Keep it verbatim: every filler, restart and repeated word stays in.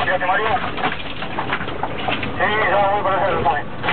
Mario. Sí, ya voy para hacer el examen.